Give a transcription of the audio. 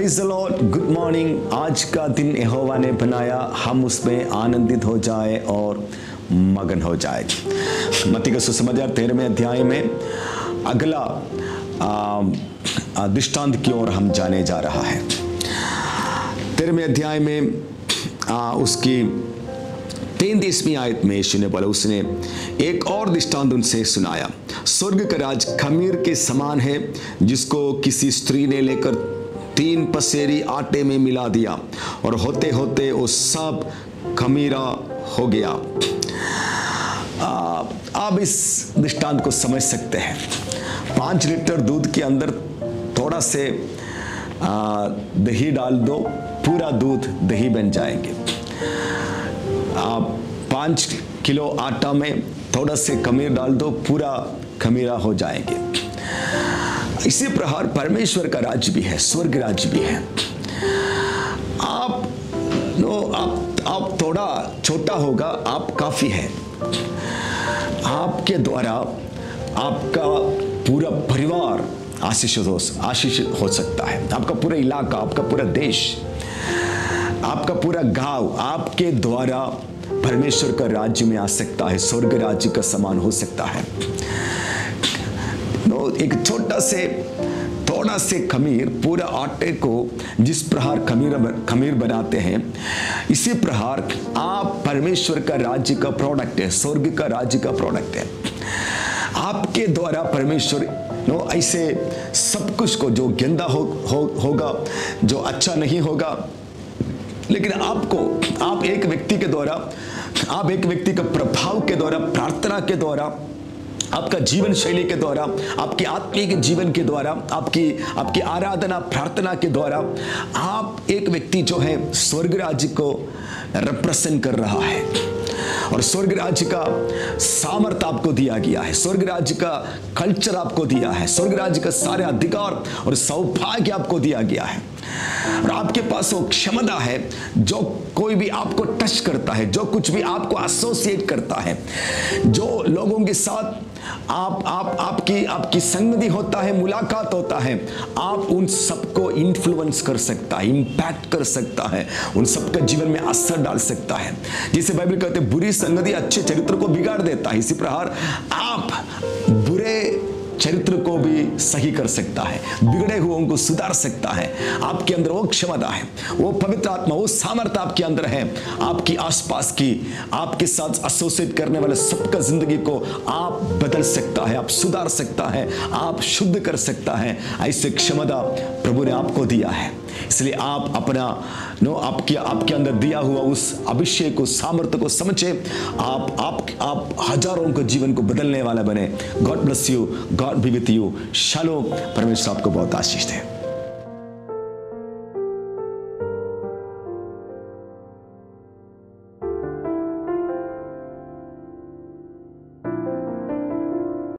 Praise the lord, good morning. आज का दिन यहोवा ने बनाया, हम उसमें आनंदित हो जाए और मगन हो जाए। मत्ती का सुसमाचार 13वें अध्याय में अगला दृष्टांत की ओर हम जाने जा रहा है। 13वें अध्याय में उसकी 33वीं आयत में यीशु ने बोला, उसने एक और दृष्टांत उनसे सुनाया। स्वर्ग का राज खमीर के समान है, जिसको किसी स्त्री ने लेकर 3 पसेरी आटे में मिला दिया और होते होते वो सब खमीरा हो गया। आप इस दृष्टांत को समझ सकते हैं। 5 लीटर दूध के अंदर थोड़ा से दही डाल दो, पूरा दूध दही बन जाएंगे। 5 किलो आटा में थोड़ा से खमीर डाल दो, पूरा खमीरा हो जाएंगे। इसी प्रकार परमेश्वर का राज्य भी है, स्वर्ग राज्य भी है। आप थोड़ा छोटा होगा, आप काफी है। आपके द्वारा आपका पूरा परिवार आशीषित हो सकता है। आपका पूरा इलाका, आपका पूरा देश, आपका पूरा गांव आपके द्वारा परमेश्वर का राज्य में आ सकता है, स्वर्ग राज्य का समान हो सकता है। एक थोड़ा से खमीर पूरा आटे को जिस प्रकार खमीर बनाते हैं, इसी प्रकार आप परमेश्वर का राज्य का प्रोडक्ट है, स्वर्ग का राज्य का प्रोडक्ट है। आपके द्वारा परमेश्वर ऐसे सब कुछ को, जो गंदा होगा, जो अच्छा नहीं होगा, लेकिन आप एक व्यक्ति के द्वारा, आप एक व्यक्ति का प्रभाव के द्वारा, प्रार्थना के द्वारा, आपका जीवन शैली के द्वारा, आपकी आत्मिक जीवन के द्वारा, आपकी आराधना प्रार्थना के द्वारा, आप एक व्यक्ति जो है स्वर्ग राज्य को रिप्रेजेंट कर रहा है। और स्वर्ग राज्य का सामर्थ्य आपको दिया गया है, स्वर्ग राज्य का कल्चर आपको दिया है, स्वर्ग राज्य का सारे अधिकार और सौभाग्य आपको दिया गया है। और आपके पास वो क्षमता है, जो कोई भी आपको टच करता है, जो कुछ भी आपको एसोसिएट करता है, जो लोगों के साथ आपकी संगति होता है, मुलाकात होता है, आप उन सबको इन्फ्लुएंस कर सकता है, इंपैक्ट कर सकता है, उन सबका जीवन में असर डाल सकता है। जिसे बाइबल कहते हैं, बुरी संगति अच्छे चरित्र को बिगाड़ देता है। इसी प्रकार आप बुरे चरित्र को भी सही कर सकता है, बिगड़े हुओं को सुधार सकता है। आपके अंदर वो क्षमता है, वो पवित्र आत्मा, वो सामर्थ्य आपके अंदर है। आपकी आसपास की, आपके साथ एसोसिएट करने वाले सबका जिंदगी को आप बदल सकता है, आप सुधार सकता है, आप शुद्ध कर सकता है। ऐसे क्षमता प्रभु ने आपको दिया है। इसलिए आप अपना आपके अंदर दिया हुआ उस अभिषेक को, सामर्थ्य को समझे, आप हजारों के जीवन को बदलने वाला बने। God bless you, God be with you. Shalom. परमेश्वर आपको बहुत आशीष दे।